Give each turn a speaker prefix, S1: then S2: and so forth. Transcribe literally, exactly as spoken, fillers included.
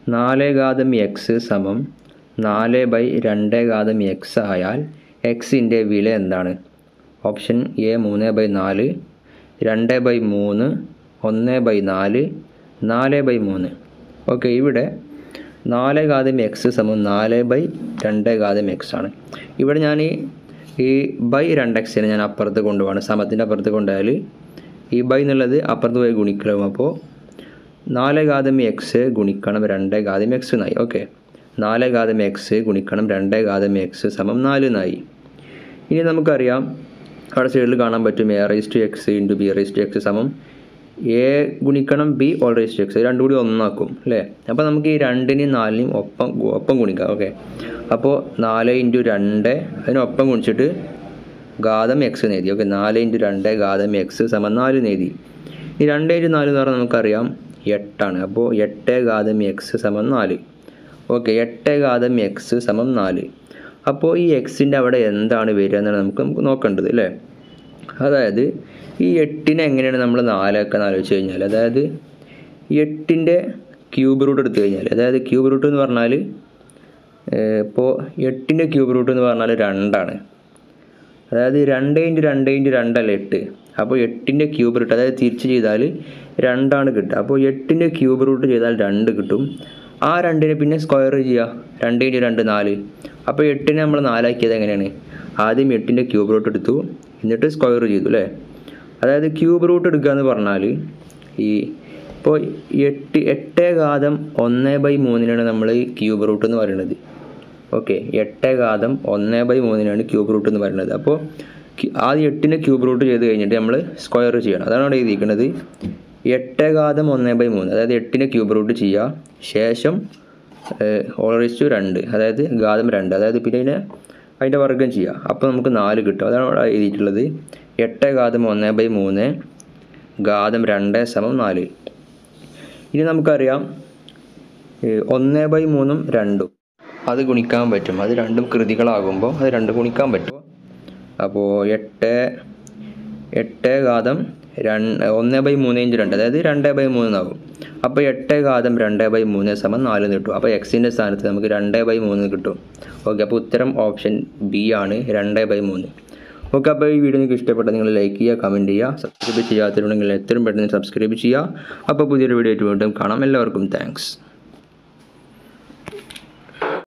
S1: നാല് ഘാതം എക്സ് സമം നാല് ബൈ രണ്ട് ഘാതം എക്സ് ആയാൽ എക്സിൻ്റെ വില എന്താണ്? ഓപ്ഷൻ എ മൂന്ന് ബൈ നാല്, രണ്ട് ബൈ മൂന്ന്, ഒന്ന് ബൈ നാല്, നാല് ബൈ മൂന്ന്. ഓക്കെ, ഇവിടെ നാല് ഘാതം എക്സ് സമം നാല് ബൈ രണ്ട് ഘാതം എക്സ് ആണ്. ഇവിടെ ഞാൻ ഈ ബൈ രണ്ട് എക്സിനെ ഞാൻ അപ്പുറത്ത് കൊണ്ടുപോകണം. സമത്തിൻ്റെ അപ്പുറത്ത് കൊണ്ടുപോയാൽ ഈ ബൈ എന്നുള്ളത് അപ്പുറത്ത് പോയി ഗുണിക്കണം. അപ്പോൾ നാല് ഘാതം എക്സ് ഗുണിക്കണം രണ്ട് ഘാതം എക്സ് എന്നായി. ഓക്കെ, നാല് ഘാതം എക്സ് ഗുണിക്കണം രണ്ട് ഘാതം എക്സ് സമം നാല് എന്നായി. ഇനി നമുക്കറിയാം, അവിടെ സൈഡിൽ കാണാൻ പറ്റും A rise to X into B rise to X സമം എ ഗുണിക്കണം B whole rise to X. രണ്ടും കൂടി ഒന്നാക്കും അല്ലേ? അപ്പോൾ നമുക്ക് ഈ രണ്ടിനെയും നാലിനെയും ഒപ്പം ഒപ്പം ഗുണിക്കാം. ഓക്കെ, അപ്പോൾ നാല് ഇൻറ്റു രണ്ട് അതിനൊപ്പം ഗുണിച്ചിട്ട് ഘാതം എക്സ് നേതി. ഓക്കെ, നാല് ഇൻറ്റു രണ്ട് ഘാതം എക്സ് സമം നാല് നേതി. ഈ രണ്ട് ഇൻറ്റു നാല് എന്ന് പറഞ്ഞാൽ നമുക്കറിയാം എട്ടാണ്. അപ്പോൾ എട്ട് ഘാതം എക്സ് സമം നാല്. ഓക്കെ, എട്ട് ഘാതം എക്സ് സമം നാല്. അപ്പോൾ ഈ എക്സിൻ്റെ അവിടെ എന്താണ് വരിക എന്നാണ് നമുക്ക് നമുക്ക് നോക്കേണ്ടത് അല്ലേ? അതായത് ഈ എട്ടിനെ എങ്ങനെയാണ് നമ്മൾ നാലൊക്കെ ആലോചിച്ച് കഴിഞ്ഞാൽ, അതായത് എട്ടിൻ്റെ ക്യൂബ് റൂട്ട് എടുത്തു കഴിഞ്ഞാൽ, അതായത് ക്യൂബ് റൂട്ട് എന്ന് പറഞ്ഞാൽ ഇപ്പോൾ എട്ടിൻ്റെ ക്യൂബ് റൂട്ട് എന്ന് പറഞ്ഞാൽ രണ്ടാണ്. അതായത് രണ്ട് ഇൻറ്റു രണ്ട് ഇൻറ്റു രണ്ടല്ല എട്ട്. അപ്പോൾ എട്ടിൻ്റെ ക്യൂബ് റൂട്ട്, അതായത് തിരിച്ച് ചെയ്താൽ രണ്ടാണ് കിട്ടുക. അപ്പോൾ എട്ടിൻ്റെ ക്യൂബ് റൂട്ട് ചെയ്താൽ രണ്ട് കിട്ടും. ആ രണ്ടിനെ പിന്നെ സ്ക്വയർ ചെയ്യുക, രണ്ട് ഇൻറ്റു രണ്ട് നാല്. അപ്പോൾ എട്ടിനെ നമ്മൾ നാലാക്കിയത് എങ്ങനെയാണ്? ആദ്യം എട്ടിൻ്റെ ക്യൂബ് റൂട്ട് എടുത്തു, എന്നിട്ട് സ്ക്വയർ ചെയ്തു അല്ലേ? അതായത് ക്യൂബ് റൂട്ട് എടുക്കുക എന്ന് പറഞ്ഞാൽ ഈ ഇപ്പോൾ എട്ട് എട്ട് ഘാതം ഒന്ന് ബൈ മൂന്നിനാണ് നമ്മൾ ക്യൂബ് റൂട്ട് എന്ന് പറയുന്നത്. ഓക്കെ, എട്ട് ഘാതം ഒന്ന് ബൈ മൂന്നിനാണ് ക്യൂബ് റൂട്ട് എന്ന് പറയുന്നത്. അപ്പോൾ ആദ്യം എട്ടിൻ്റെ ക്യൂബ് റൂട്ട് ചെയ്ത് കഴിഞ്ഞിട്ട് നമ്മൾ സ്ക്വയർ ചെയ്യണം. അതാണ് അവിടെ എഴുതിയിരിക്കുന്നത്. എട്ട് ഘാതം ഒന്ന് ബൈ മൂന്ന്, അതായത് എട്ടിൻ്റെ ക്യൂബ് റൂട്ട് ചെയ്യുക, ശേഷം ഓൾ റൈസ് ടു രണ്ട്, അതായത് ഘാതം രണ്ട്, അതായത് പിന്നെ അതിനെ അതിൻ്റെ വർഗ്ഗം ചെയ്യുക. അപ്പോൾ നമുക്ക് നാല് കിട്ടും. അതാണ് അവിടെ എഴുതിയിട്ടുള്ളത്. എട്ട് ഘാതം ഒന്ന് ബൈ മൂന്ന് ഘാതം രണ്ട് സമം നാല്. ഇനി നമുക്കറിയാം ഒന്ന് ബൈ മൂന്നും രണ്ടും അത് ഗുണിക്കാൻ പറ്റും. അത് രണ്ടും കൃതികളാകുമ്പോൾ അത് രണ്ടും ഗുണിക്കാൻ പറ്റും. അപ്പോൾ എട്ട് എട്ട് ഘാതം രണ്ട് ഒന്ന് ബൈ മൂന്ന് ഇഞ്ച് രണ്ട്, അതായത് രണ്ട് ബൈ മൂന്നാകും. അപ്പോൾ എട്ട് ഘാതം രണ്ട് ബൈ മൂന്ന് സമം നാല് കിട്ടും. അപ്പോൾ എക്സിൻ്റെ സ്ഥാനത്ത് നമുക്ക് രണ്ട് ബൈ മൂന്ന് കിട്ടും. ഓക്കെ, അപ്പോൾ ഉത്തരം ഓപ്ഷൻ ബി ആണ്, രണ്ട് ബൈ മൂന്ന്. ഓക്കെ, അപ്പോൾ ഈ വീഡിയോ നിങ്ങൾക്ക് ഇഷ്ടപ്പെട്ടാൽ നിങ്ങൾ ലൈക്ക് ചെയ്യുക, കമൻറ്റ് ചെയ്യുക, സബ്സ്ക്രൈബ് ചെയ്യാത്തവരുണ്ടെങ്കിൽ എത്രയും പെട്ടെന്ന് സബ്സ്ക്രൈബ് ചെയ്യുക. അപ്പോൾ പുതിയൊരു വീഡിയോ ആയിട്ട് വീണ്ടും കാണാം. എല്ലാവർക്കും താങ്ക്സ്.